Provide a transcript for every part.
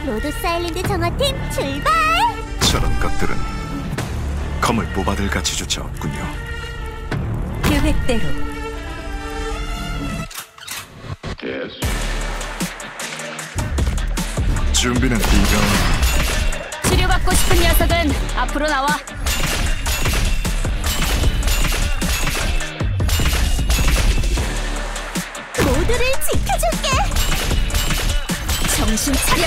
로도스 아일랜드 정화팀 출발! 저런 것들은 검을 뽑아들 가치조차 없군요. 계획대로. 준비는 이병. 치료받고 싶은 녀석은 앞으로 나와. 모두를 지켜줄게! 정신 차려.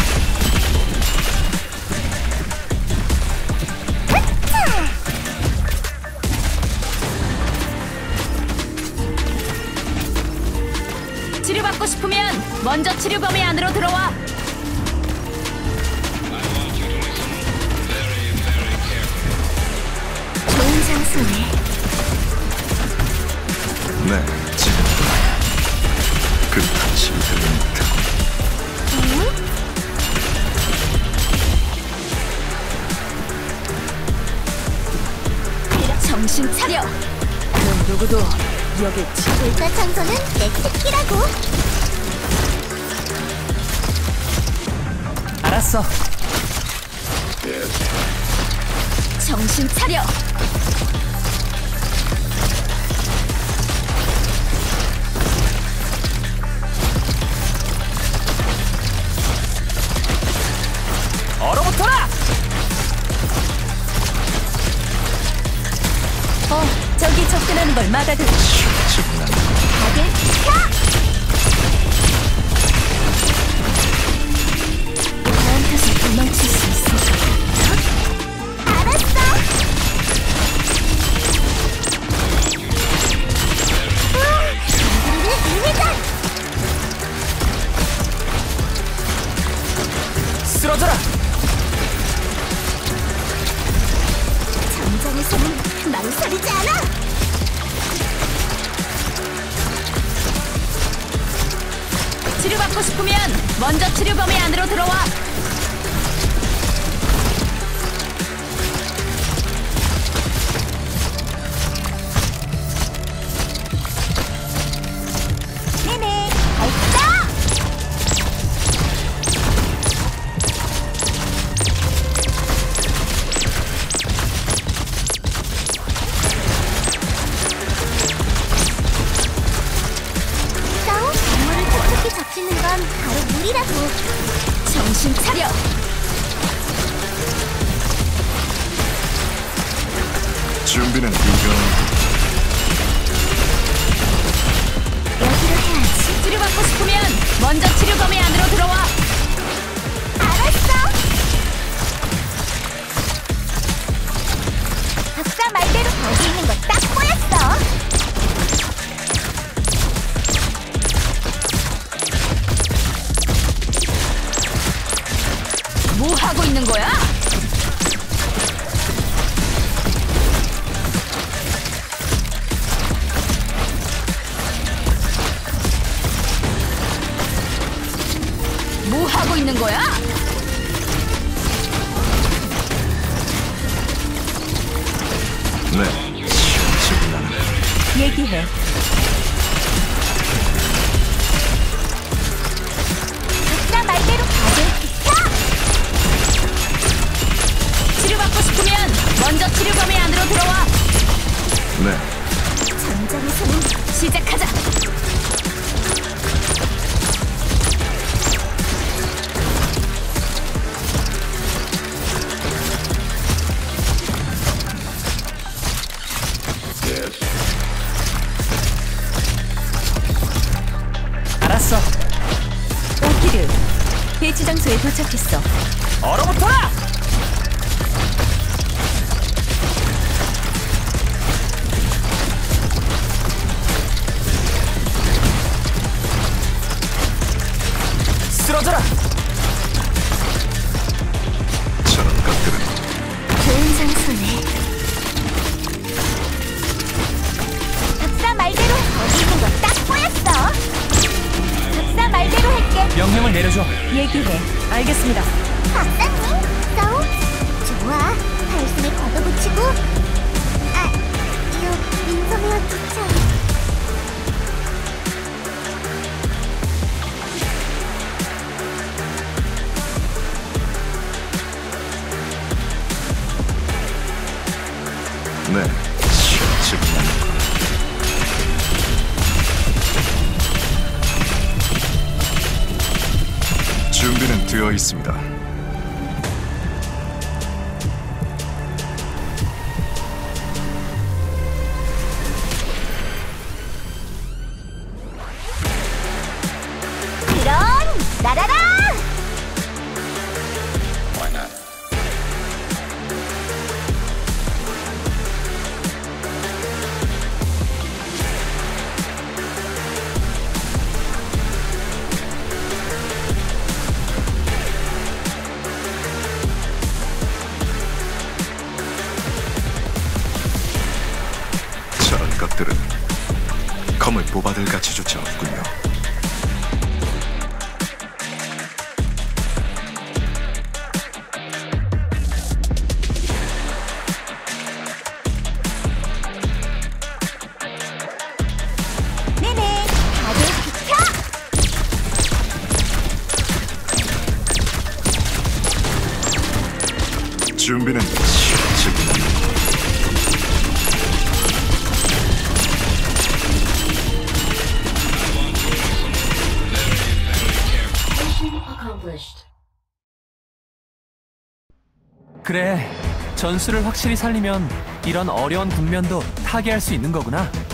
치료받고 싶으면 먼저 치료 범위 안으로 들어와. 좋은 장소네. 네, 지금 그 다짐이 들립니다. 정신 차려. 그럼 누구도 여길 불사 청소는 내 특기라고. 알았어. 정신 차려. 얼어붙어라. 저기 접근하는 걸 막아둘. 지금 난 다들 지켜! 나한테서 도망칠 수 있을까? 알았어! 우리를 이해다! 쓰러져라. 전장에서는 망설이지 않아! 치료받고 싶으면 먼저 치료 범위 안으로 들어와. 네네, 갈까? 동물을 톡톡히 잡히는 건 바로 물이라고. 정신 차려. 준비는 이병. 여기로 해야지. 치료받고 싶으면 먼저 치료 범위 안으로 들어와. 알았어! 박사 말대로 거기 있는 거 딱 보였어! 뭐 하고 있는 거야? 뭐 하고 있는 거야? 네, 지금 난 얘기해. 박사 말대로 다들 지켜! 치료받고 싶으면 먼저 치료 범위 안으로 들어와. 네, 전장에서는 시작하자. 알았어. 오키르, 배치 장소에 도착했어. 얼어붙어라! 쓰러져라! 저런 것들은 좋은 장소네. 박사 말대로 거기 있는 거 딱 보였어! 박사 말대로 할게. 명령을 내려줘. 얘기해. 알겠습니다. 박사님, 싸우? 좋아, 발숨에 걷어붙이고. 아, 이거 민소매와 기차. 준비는 되어 있습니다. 그런 날아라! 저런 것들은 검을 뽑아들 가치조차 없군요. 네네, 다들 비켜! 준비는 시원치구나. 그래, 전술을 확실히 살리면 이런 어려운 국면도 타개할 수 있는 거구나.